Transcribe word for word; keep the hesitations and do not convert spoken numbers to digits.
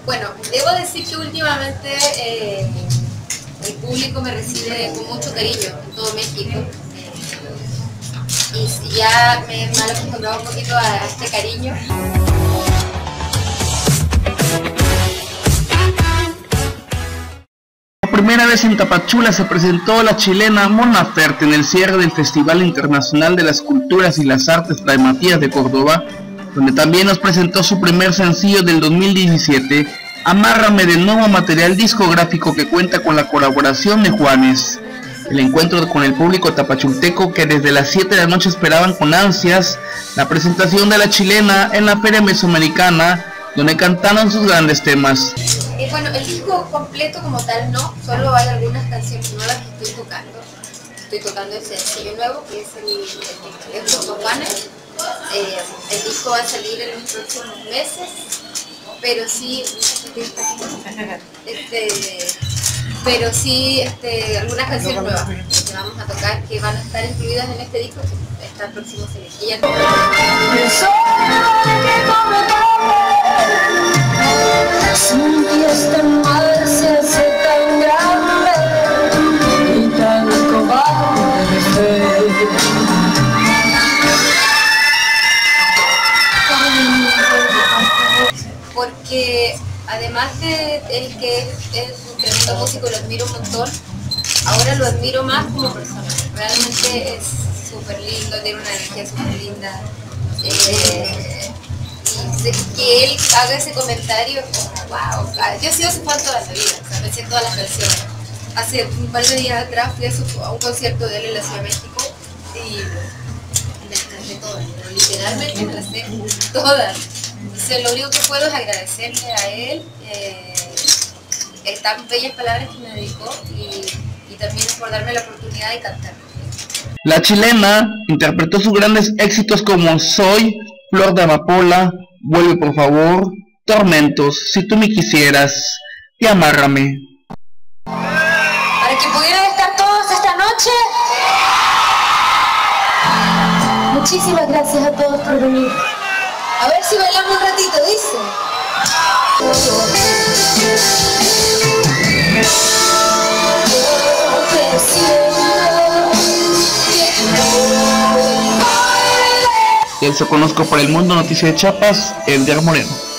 Bueno, debo decir que últimamente eh, el público me recibe con mucho cariño en todo México. Eh, y ya me he mal acostumbrado un poquito a, a este cariño. Por primera vez en Tapachula se presentó la chilena Mon Laferte en el cierre del Festival Internacional de las Culturas y las Artes Fray Matías de Córdoba, donde también nos presentó su primer sencillo del dos mil diecisiete, Amárrame, del nuevo material discográfico que cuenta con la colaboración de Juanes. El encuentro con el público tapachulteco, que desde las siete de la noche esperaban con ansias la presentación de la chilena en la Feria Mesoamericana, donde cantaron sus grandes temas. Eh, bueno, el disco completo como tal no, solo hay algunas canciones nuevas que estoy tocando. Estoy tocando ese sencillo nuevo, que es el, el, el junto a Juanes. Eh, el disco va a salir en los próximos meses, pero sí, este, pero sí este, algunas canciones nuevas que vamos a tocar, que van a estar incluidas en este disco, que está próximo a salir. Y ya... Porque además de el que es un tremendo músico, lo admiro un montón, ahora lo admiro más como persona. Realmente es súper lindo, tiene una energía súper linda. Eh, y que él haga ese comentario, como, wow, yo he sido su fan toda la vida, o sea, me sé todas las canciones. Hace un par de días atrás fui a, su, a un concierto de él en la Ciudad de México y me las canté todas, pero literalmente me las sé todas. Entonces lo único que puedo es agradecerle a él eh, eh, tan bellas palabras que me dedicó y, y también por darme la oportunidad de cantar. La chilena interpretó sus grandes éxitos como Soy, Flor de Amapola, Vuelve por favor, Tormentos, Si tú me quisieras y Amárrame. Para que pudieran estar todos esta noche. Muchísimas gracias a todos por venir. A ver si bailamos un ratito, dice. Él se conozco por el mundo, Noticias de Chiapas, Edgar Moreno.